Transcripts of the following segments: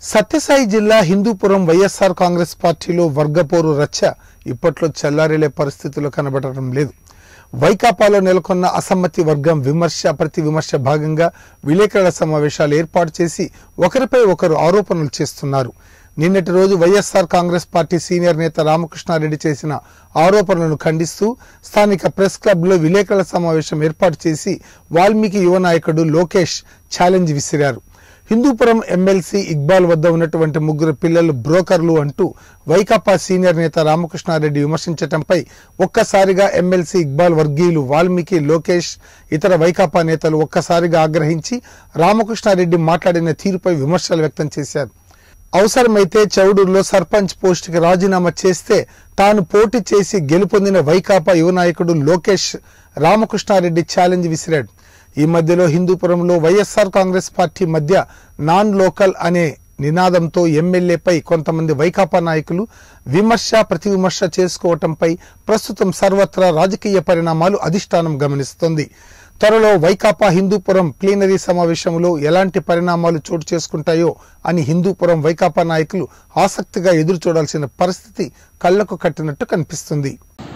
సత్యసాయి జిల్లా హిందూపురం వైఎస్ఆర్ కాంగ్రెస్ పార్టీలో వర్గపోరు రచ్చ ఇప్పట్లో చల్లారేలే పరిస్థితుల్లో కనబడటం లేదు. వైకాపాలో నెలకొన్న అసమ్మతి వర్గం ప్రతి విమర్శ భాగంగా విలేకరుల సమావేశాలు ఏర్పాటు చేసి ఒకరిపై ఒకరు ఆరోపణలు చేస్తున్నారు. నిన్నటి రోజు వైఎస్ఆర్ కాంగ్రెస్ పార్టీ సీనియర్ నేత రామకృష్ణారెడ్డి చేసిన ఆరోపణలను ఖండిస్తూ స్థానిక ప్రెస్ క్లబ్ లో విలేకరుల సమావేశం ఏర్పాటు చేసి వాల్మీకి యువ నాయకుడు లోకేష్ ఛాలెంజ్ విసిరారు. హిందూపురం ఎమ్మెల్సీ ఇక్బాల్ వద్ద ఉన్నటువంటి ముగ్గురు పిల్లలు బ్రోకర్లు అంటూ వైకాపా సీనియర్ నేత రామకృష్ణారెడ్డి విమర్శించడంపై ఒక్కసారిగా ఎమ్మెల్సీ ఇక్బాల్ వర్గీయులు వాల్మీకి, లోకేష్, ఇతర వైకాపా నేతలు ఒక్కసారిగా ఆగ్రహించి రామకృష్ణారెడ్డి మాట్లాడిన తీరుపై విమర్శలు వ్యక్తం చేశారు. అవసరమైతే చౌడూరులో సర్పంచ్ పోస్టుకి రాజీనామా చేస్తే తాను పోటీ చేసి గెలుపొందిన వైకాపా యువ నాయకుడు లోకేష్ రామకృష్ణారెడ్డి ఛాలెంజ్ విసిరాడు. ఈ మధ్యలో హిందూపురంలో వైఎస్ఆర్ కాంగ్రెస్ పార్టీ మధ్య నాన్ లోకల్ అనే నినాదంతో ఎమ్మెల్యేపై కొంతమంది వైకాపా నాయకులు ప్రతి విమర్శ చేసుకోవటంపై ప్రస్తుతం సర్వత్రా రాజకీయ పరిణామాలు అధిష్టానం గమనిస్తోంది. త్వరలో వైకాపా హిందూపురం ప్లీనరీ సమావేశంలో ఎలాంటి పరిణామాలు చోటు చేసుకుంటాయో అని హిందూపురం వైకాపా నాయకులు ఆసక్తిగా ఎదురు చూడాల్సిన పరిస్థితి కళ్లకు కట్టినట్టు కనిపిస్తుంది.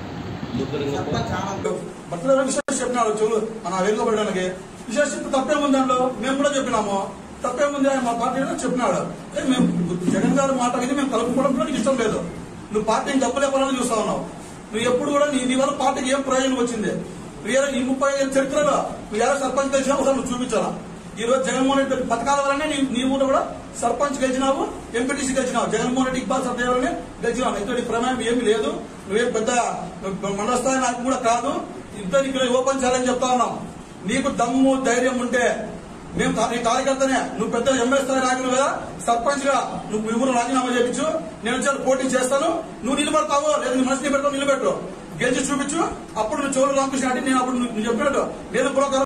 మేము కూడా చెప్పినాము, తప్పేముంది మా పార్టీ చెప్పినాడు. మేము జగన్ గారి మాట విని మేము కలుపుకోవడం కూడా నీకు ఇష్టం లేదు. నువ్వు పార్టీని దెబ్బలేపాలని చూస్తా ఉన్నావు. నువ్వు ఎప్పుడు కూడా నీ వల్ల పార్టీకి ఏం ప్రయోజనం వచ్చింది? ఈ 35 ఏళ్ళ చరిత్రలో నువ్వు ఎలా సర్పంచ్ గెలిచినావు ఒకసారి నువ్వు చూపించాలా. ఈ రోజు జగన్మోహన్ రెడ్డి పథకాల వల్లనే నీ ఊరు కూడా సర్పంచ్ గెలిచినావు, ఎంపీటీసీ గెలిచినావు. జగన్మోహన్ రెడ్డి ఇక్బాల్ సర్పంచ్ వల్లనే గెలిచినావు. ఇద్దరు ప్రమేయం ఏమి లేదు. నువ్వేం పెద్ద మండల స్థాయి నాకు కూడా కాదు. ఇద్దరు ఇక్కడ ఓపెన్ ఛాలెంజ్ చెప్తా ఉన్నాం. నీకు దమ్ము ధైర్యం ఉంటే మేము నీ కార్యకర్తనే, నువ్వు పెద్ద ఎమ్మెల్యే స్థాయి నాయకులు కదా, సర్పంచ్ గా నువ్వు ఊరు రాజీనామా చేయించు. నేను వచ్చి పోటీ చేస్తాను, నువ్వు నిలబడతావు. లేదు నీ మనసుని పెడతావు, నిలబెట్టు, గెలిచి చూపించు. అప్పుడు నువ్వు చోరు రామకృష్ణ అంటే నేను అప్పుడు నువ్వు చెప్పినట్టు నేను